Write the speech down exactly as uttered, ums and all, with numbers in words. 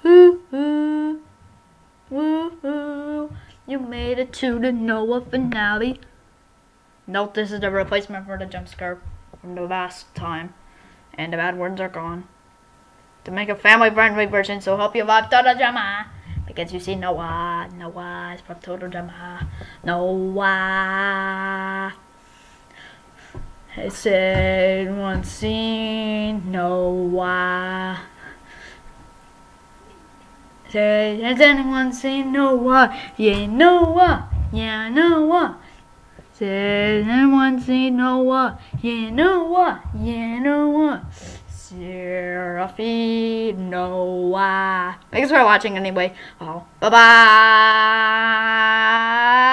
Woo-hoo, woo-hoo, you made it to the Noah finale. Note this is the replacement for the jump scare from the last time. And the bad words are gone. To make a family-friendly version, so hope you love Total Drama. Because you see Noah, Noah is from Total Drama. Noah. I said one scene, Noah. Said, has anyone seen Noah? Yeah, Noah. Yeah, Noah. Said, anyone seen Noah? Yeah, Noah. Yeah, Noah. Seraphy, Noah. Thanks for watching anyway. Oh, bye-bye.